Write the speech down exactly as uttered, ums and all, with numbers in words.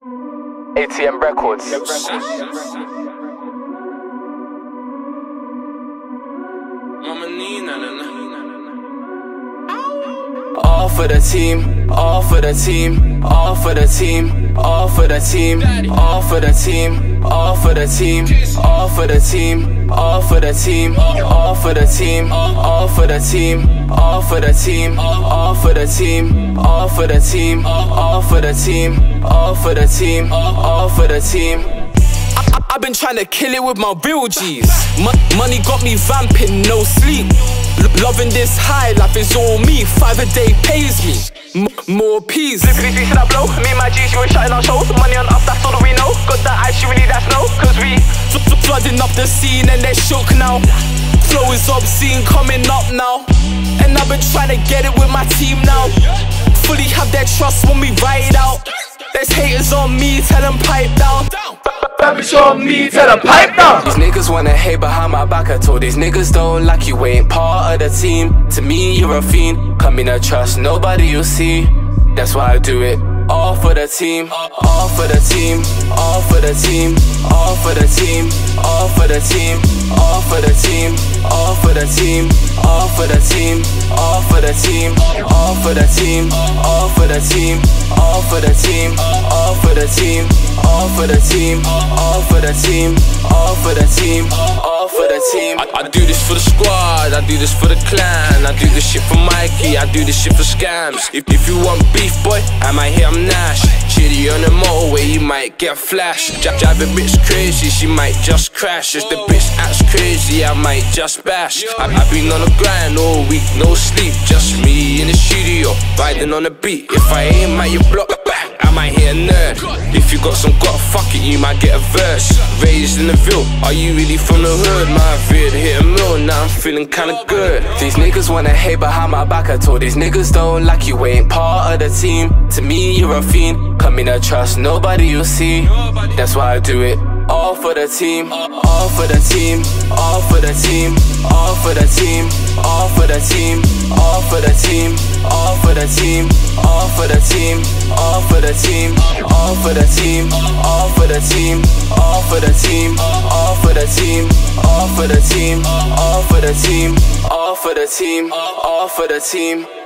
A T M Records. All for the team, all for the team, all for the team, all for the team, all for the team, all for the team, all for the team, all for the team, all for the team, all for the team, all for the team, all for the team, all for the team, all for the team, all for the team, all for the team. I've been trying to kill it with my real G's. Money got me vamping, no sleep. Loving this high life is all me. Five a day pays me M more peas. Flippity see that blow. Me and my G's, you ain't shutting our shows. Money on us, that's all that we know. Got that ice, you really that's no. Cause we flooding up the scene and they're shook now. Flow is obscene, coming up now. And I've been trying to get it with my team now. Fully have their trust when we ride out. There's haters on me, tell them pipe down. Babish on me, tell them pipe down. These niggas wanna hate behind my back. I told these niggas don't like you, ain't part of the team. To me, you're a fiend. Come in, to trust nobody you see. That's why I do it. All for the team, all for the team, all for the team, all for the team, all for the team, all for the team, all for the team, all for the team, all for the team, all for the team, all for the team, all for the team, all for the team, all for the team, all for the team, all for the team, all for the team. I, I do this for the squad, I do this for the clan, I do this shit for Mikey, I do this shit for scams. If, if you want beef, boy, I might hit him Nash. Chitty on the motorway, you might get flash. Drive a bitch crazy, she might just crash. If the bitch acts crazy, I might just bash. I, I've been on the grind all week, no sleep. Just me in the studio, riding on the beat. If I aim at your block, I might hit a nerd. If you got some gut, fuck it, you might get a verse. Raised in the Ville, are you really from the hood? My vid hit a mill, now I'm feeling kinda good. These niggas wanna hate behind my back. I told these niggas don't like you, ain't part of the team. To me, you're a fiend. Come in, to trust nobody you see. That's why I do it. All for the team, all for the team, all for the team, all for the team, all for the team, all for the team, all for the team, all for the team, all for the team, all for the team, all for the team, all for the team, all for the team, all for the team, all for the team, all for the team, all for the team.